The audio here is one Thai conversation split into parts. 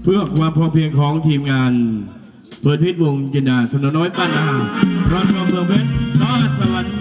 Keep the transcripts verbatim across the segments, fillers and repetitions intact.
พื่อความพอเพียงของทีมงานเปิดพิษวงจินดาถนนน้อยบ้านนาร้อนรอมเมืองเพชรสอดสวรรค์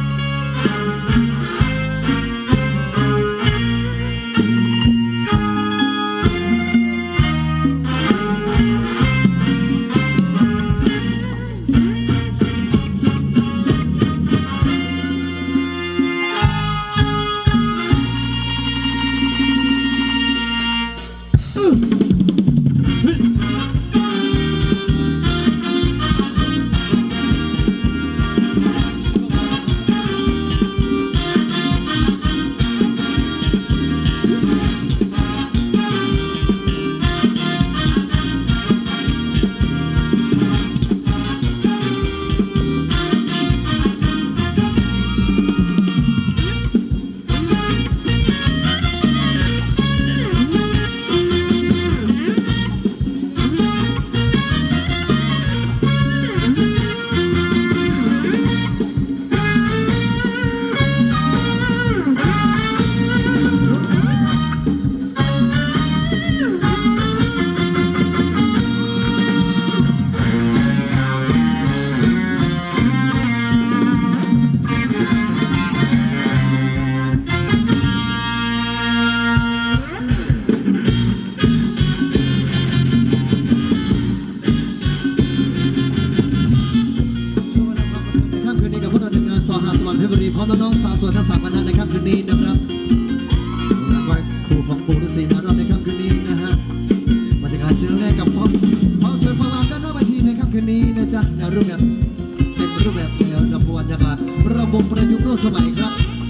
พร้อมน้องสาวสวยทั้งสามคณะในค่ำคืนนี้นะครับวันครูของปู่ฤาษีมารอบในค่ำคืนนี้นะฮะบรรยากาศเชิญแรกกับพร้อมพร้อมสวยพลังกันหน้าเวทีในค่ำคืนนี้นะจ๊ะในรูปแบบเต็มรูปแบบในระบบรรยากาศระบบประยุกต์ร่วมสมัยครับ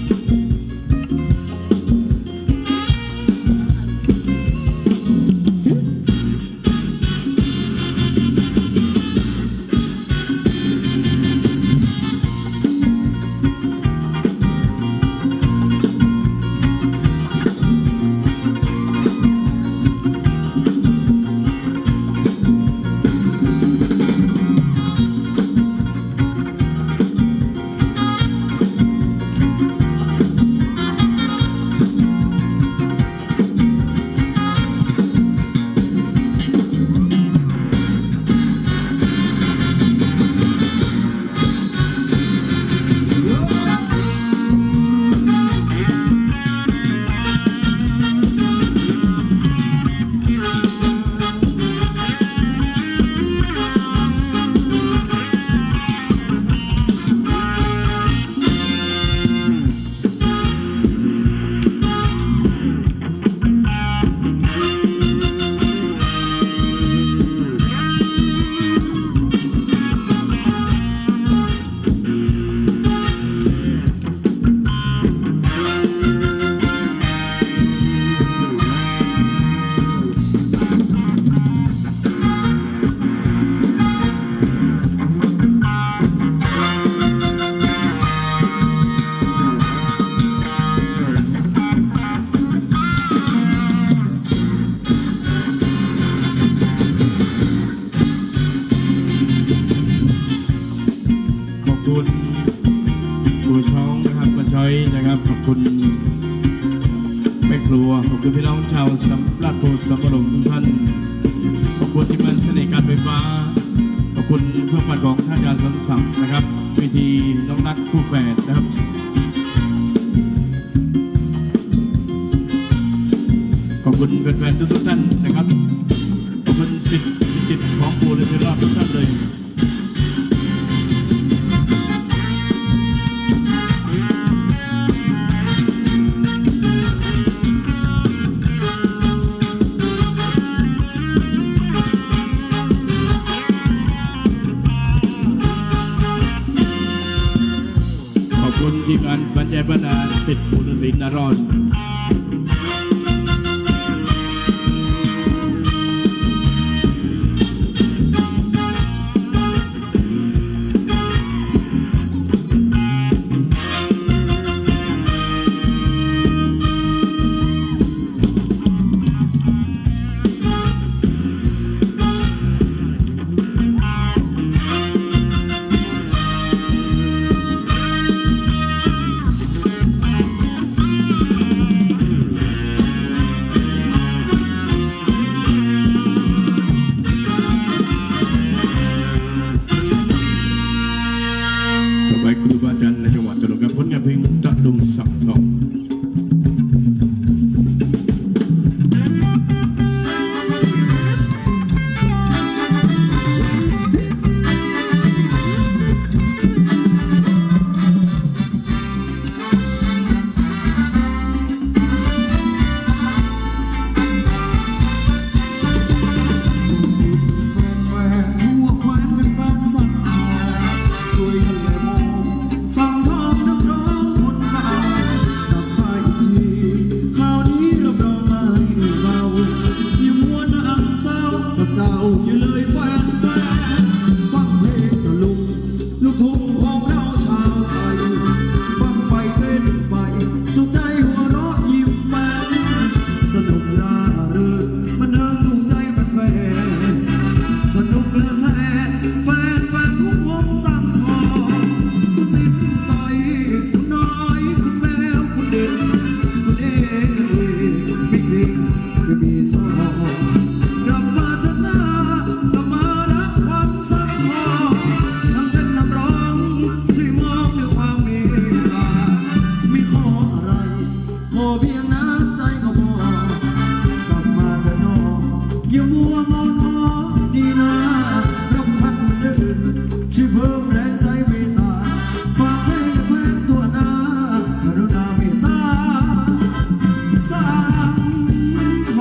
ขอบคุณแม่ครัวขอบคุณพี่น้องชาวสำราญโพธิ์สัมปรมทุกท่านขอบคุณที่มันเสน่ห์การไฟฟ้าขอบคุณเพื่อนบ้านของท่านอาจารย์สมศักดิ์นะครับเวทีน้องนัดคู่แฝดนะครับขอบคุณแฟนๆทุกท่านนะครับขอบคุณสิทธิ์จิตของปู่ฤาษีรอดทุกท่านเลยทีมงานฝันใจบรรดาติดปู่ฤาษีนารอนมัวงอนอดีนะรำพันเดินช่วยเพิ่มแรงใจเมตตาฝากให้แฟนตัวหน้ากรุณาเมตตาสังค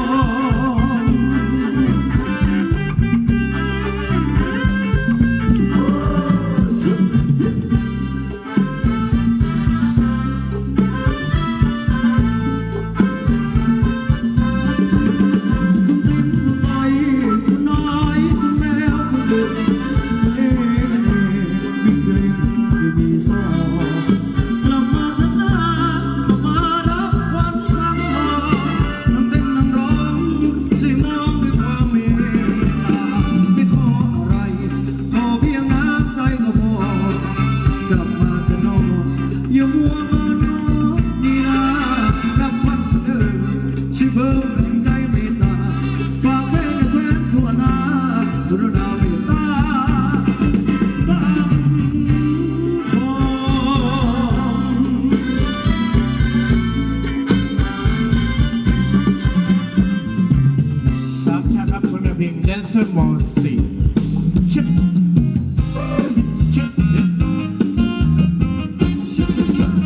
มอสี่ชิบชิบชิบชิบชิบ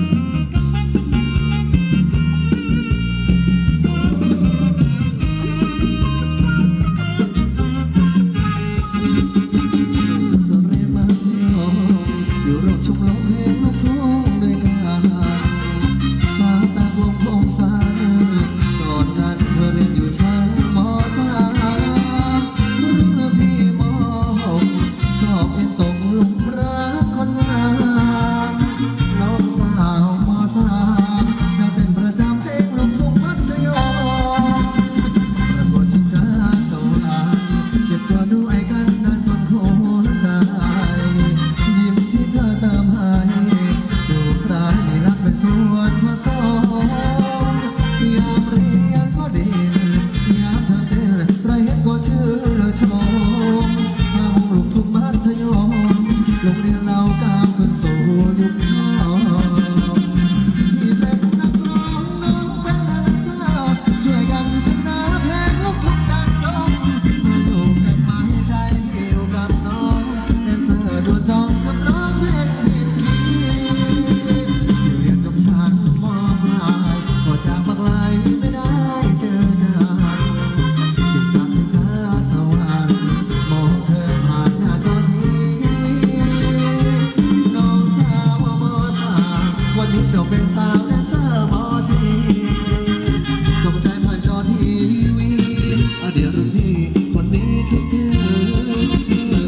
อยู่รอบชมร้องเพลงลูกทุ่งด้วยกันสาวตาบวงพงสารก่อนนั้นเธอเรียนอยู่ชั้นม.สามเมื่อพี่ม.หกชอบเอ็นตกหลุมรักคนงามน้องสาวม.สามเราเต้นประจำเพลงลูกทุ่งมัธยมประกวดชิงช้าสวรรค์เก็บตัวดูไอ้กันนานจนหัวใจยิ้มที่เธอเติมให้ดูคล้ายมีรักเป็นส่วนผสมยามเรียนก็ดียามเธอเต้นไรเห็นก็ชื่อชมทำลูกทุ่งมัธยมโรงเรียนเราก้าวขึ้นสู่ยุคทองที่เป็นนักร้องน้องเป็นนักสาวช่วยกันเสนอเพลงลูกทุ่งดังโด่งอยู่กับไม้ใจอยู่กับน้องแดนเซอร์ดูจองกับร้องเพลงผิดคีย์เรียนจบชั้นม.ปลายก็จากบักไลไม่ได้เจอหน้าติดตามช้าๆสวรรค์มองเธอผ่านหน้าจอทีวีน้องสาวม.สามวันนี้เจ้าเป็นสาวแดนเซอร์ม.สี่ส่งใจผ่านจอทีวีอดีตรุ่นพี่คนนี้คิดถึงเธอ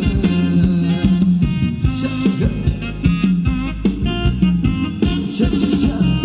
ชักชักชัก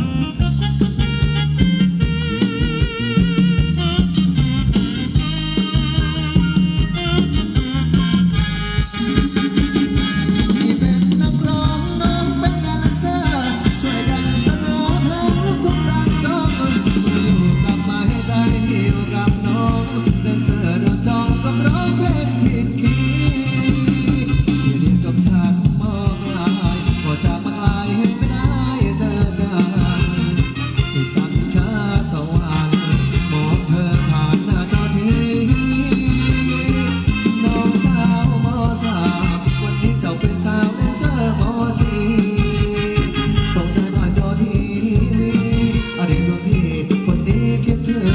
นี่เป็นนักร้องน้องเป็นแดนเซอร์ช่วยกันเสนอเพลงลูกทุ่งดังโด่งอยู่กับไม้ใจอยู่กับน้องแดนเซอร์ดูจองกับร้องเพลงผิดคีย์เรียนจบชั้นม.ปลายก็จากมาไกลไม่ได้เจอกันติดตามชิงช้าสวรรค์มองเธอผ่านหน้าจอทีวีน้องสาวม.สามวันนี้เจ้าเป็นสาวแดนเซอร์ม.สี่ส่งใจผ่านจอทีวีอดีตรุ่นพี่คนนี้คิดถึง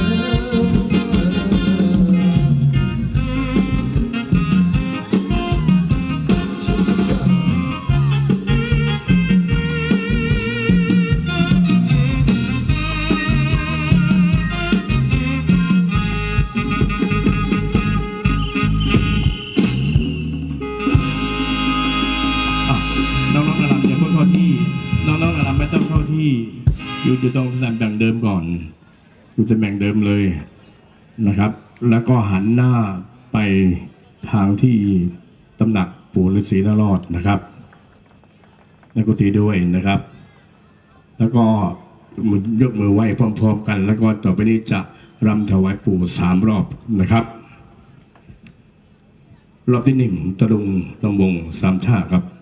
น้องๆระดับอย่าเพิ่งเข้าที่น้องๆระดับไม่ต้องเข้าที่อยู่อยู่ตรงตำแหน่งเดิมก่อนอยู่ตำแหน่งเดิมเลยนะครับ แล้วก็หันหน้าไปทางที่ตำหนักปู่ฤาษีนารอดนะครับในกุฏิด้วยนะครับ แล้วก็ยกมือไหว้พร้อมๆกัน แล้วก็ต่อไปนี้จะรำถวายปู่สามรอบนะครับ รอบที่หนึ่งตะลุงลำวงสามชาครับ